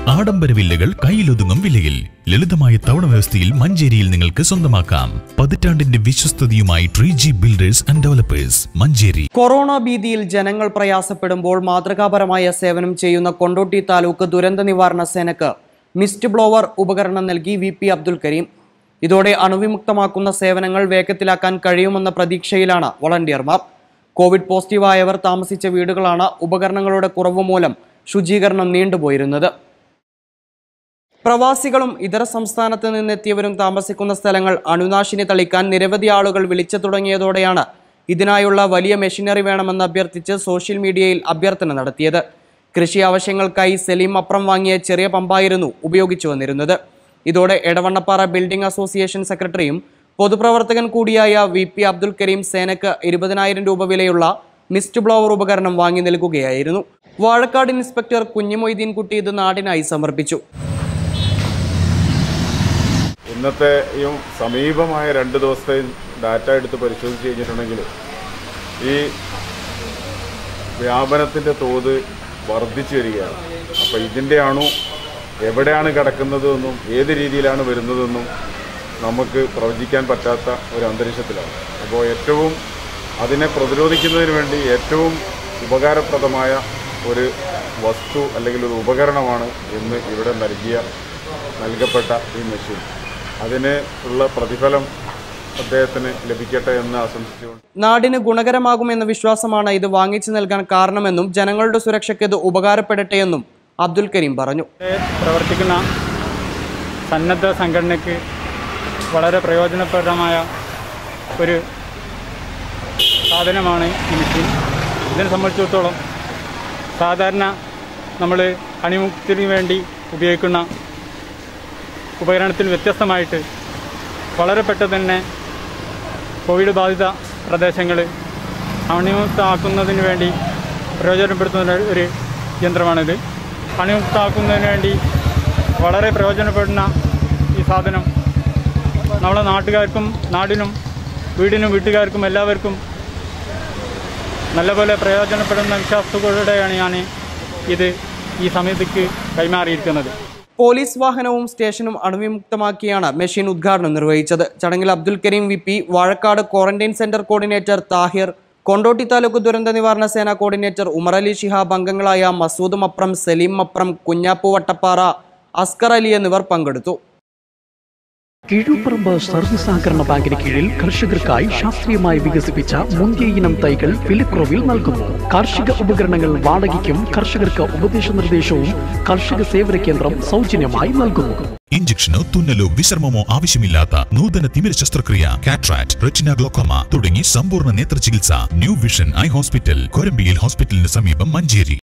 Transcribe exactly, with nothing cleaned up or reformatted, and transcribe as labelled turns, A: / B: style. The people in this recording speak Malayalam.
A: ആഡംബര വില്ലകൾ കയ്യിലൊതുങ്ങും വിലയിൽ ലളിതമായ തവണ വ്യവസ്ഥയിൽ മഞ്ചേരിയിൽ നിങ്ങൾക്ക് സ്വന്തമാക്കാം. പതിറ്റാണ്ടിന്റെ വിശ്വസ്തതയുമായി three G builders and developers, Manjeri.
B: Corona ഭീതിയിൽ ജനങ്ങൾ പ്രയാസപ്പെടുമ്പോൾ മാതൃകാപരമായ സേവനം ചെയ്യുന്ന കൊണ്ടോട്ടി താലൂക്ക് ദുരന്ത നിവാരണ സേനക്ക് മിസ്റ്റ് ബ്ലോവർ ഉപകരണം നൽകി വി പി അബ്ദുൽ കരീം. ഇതോടെ അണുവിമുക്തമാക്കുന്ന സേവനങ്ങൾ വേഗത്തിലാക്കാൻ കഴിയുമെന്ന പ്രതീക്ഷയിലാണ് വളണ്ടിയർമാർ. കോവിഡ് പോസിറ്റീവായവർ താമസിച്ച വീടുകളാണ് ഉപകരണങ്ങളുടെ കുറവ് മൂലം ശുചീകരണം നീണ്ടുപോയിരുന്നത്. പ്രവാസികളും ഇതര സംസ്ഥാനത്ത് നിന്നെത്തിയവരും താമസിക്കുന്ന സ്ഥലങ്ങൾ അണുനാശിനി തളിക്കാൻ നിരവധി ആളുകൾ വിളിച്ചു തുടങ്ങിയതോടെയാണ് ഇതിനായുള്ള വലിയ മെഷീനറി വേണമെന്ന് അഭ്യർത്ഥിച്ച് സോഷ്യൽ മീഡിയയിൽ അഭ്യർത്ഥന നടത്തിയത്. കൃഷി ആവശ്യങ്ങൾക്കായി സലീം അപ്രം വാങ്ങിയ ചെറിയ പമ്പായിരുന്നു ഉപയോഗിച്ചു വന്നിരുന്നത്. ഇതോടെ എടവണ്ണപ്പാറ ബിൽഡിംഗ് അസോസിയേഷൻ സെക്രട്ടറിയും പൊതുപ്രവർത്തകൻ കൂടിയായ വി പി അബ്ദുൽ കരീം സേനക്ക് ഇരുപതിനായിരം രൂപ വിലയുള്ള മിസ്റ്റ് ബ്ലോവർ ഉപകരണം വാങ്ങി നൽകുകയായിരുന്നു. വാഴക്കാട് ഇൻസ്പെക്ടർ കുഞ്ഞുമൊയ്തീൻ കുട്ടി ഇത് നാടിനായി സമർപ്പിച്ചു.
C: ഇന്നത്തെയും സമീപമായ രണ്ട് ദിവസത്തെയും ഡാറ്റ എടുത്ത് പരിശോധിച്ച് കഴിഞ്ഞിട്ടുണ്ടെങ്കിൽ ഈ വ്യാപനത്തിൻ്റെ തോത് വർദ്ധിച്ചു വരികയാണ്. അപ്പോൾ ഇതിൻ്റെ അണു എവിടെയാണ് കിടക്കുന്നതെന്നും ഏത് രീതിയിലാണ് വരുന്നതെന്നും നമുക്ക് പ്രവചിക്കാൻ പറ്റാത്ത ഒരു അന്തരീക്ഷത്തിലാണ്. അപ്പോൾ ഏറ്റവും അതിനെ പ്രതിരോധിക്കുന്നതിന് വേണ്ടി ഏറ്റവും ഉപകാരപ്രദമായ ഒരു വസ്തു അല്ലെങ്കിൽ ഒരു ഉപകരണമാണ് ഇന്ന് ഇവിടെ നൽകിയ നൽകപ്പെട്ട ഈ മെഷീൻ. അതിന് ഉള്ള പ്രതിഫലം അദ്ദേഹത്തിന് ലഭിക്കട്ടെ എന്ന് ആശംസിച്ചുകൊണ്ട്
B: നാടിന് ഗുണകരമാകുമെന്ന വിശ്വാസമാണ് ഇത് വാങ്ങിച്ചു നൽകാൻ കാരണമെന്നും ജനങ്ങളുടെ സുരക്ഷയ്ക്ക് ഇത് ഉപകാരപ്പെടട്ടെ എന്നും അബ്ദുൽ കരീം പറഞ്ഞു.
D: പ്രവർത്തിക്കുന്ന സന്നദ്ധ സംഘടനയ്ക്ക് വളരെ പ്രയോജനപ്രദമായ ഒരു സാധനമാണ് ഈ മെഷീൻ. ഇതിനെ സംബന്ധിച്ചിടത്തോളം സാധാരണ നമ്മൾ അണുമുക്തിന് വേണ്ടി ഉപയോഗിക്കുന്ന ഉപകരണത്തിൽ വ്യത്യസ്തമായിട്ട് വളരെ പെട്ടെന്ന് തന്നെ കോവിഡ് ബാധിത പ്രദേശങ്ങൾ അണുമുക്തമാക്കുന്നതിന് വേണ്ടി പ്രയോജനപ്പെടുത്തുന്ന ഒരു യന്ത്രമാണിത്. അണുമുക്തമാക്കുന്നതിന് വേണ്ടി വളരെ പ്രയോജനപ്പെടുന്ന ഈ സാധനം നമ്മളെ നാട്ടുകാർക്കും നാടിനും വീടിനും വീട്ടുകാർക്കും എല്ലാവർക്കും നല്ലപോലെ പ്രയോജനപ്പെടുന്ന വിശ്വാസത്തോടെയാണ് ഞാൻ ഇത് ഈ സമയത്തേക്ക് കൈമാറിയിരിക്കുന്നത്.
B: പോലീസ് വാഹനവും സ്റ്റേഷനും അണുവിമുക്തമാക്കിയാണ് മെഷീൻ ഉദ്ഘാടനം നിർവഹിച്ചത്. ചടങ്ങിൽ Abdul Kareem V P, Vazhakkad quarantine centre coordinator Thahir, Kondotty taluk ദുരന്ത നിവാരണ സേന കോർഡിനേറ്റർ ഉമർ അലി ശിഹാബ്, അംഗങ്ങളായ മസൂദ് മപ്രം, സലീം മപ്രം, കുഞ്ഞാപ്പു വട്ടപ്പാറ, അസ്കർ അലി എന്നിവർ പങ്കെടുത്തു.
E: കീഴുപറമ്പ് സർവീസ് സഹകരണ ബാങ്കിന് കീഴിൽ കർഷകർക്കായി ശാസ്ത്രീയമായി വികസിപ്പിച്ച മുന്തിയ ഇനം തൈകൾ വിലക്കുറവിൽ നൽകുന്നു. കാർഷിക ഉപകരണങ്ങൾ വാടകയ്ക്കും കർഷകർക്ക് ഉപദേശ നിർദ്ദേശവും കർഷക സേവന കേന്ദ്രം സൗജന്യമായി നൽകുന്നു.
A: ഇഞ്ചക്ഷനോ തുന്നലോ വിശ്രമമോ ആവശ്യമില്ലാത്ത നൂതന തിമിര ശസ്ത്രക്രിയ, കാട്രാക്ട്, റെറ്റിന ഗ്ലോക്കോമ തുടങ്ങി സമ്പൂർണ്ണ നേത്ര ചികിത്സ ന്യൂ വിഷൻ ഐ ഹോസ്പിറ്റൽ, കൊരമ്പിയിൽ ഹോസ്പിറ്റലിന് സമീപം, മഞ്ചേരി.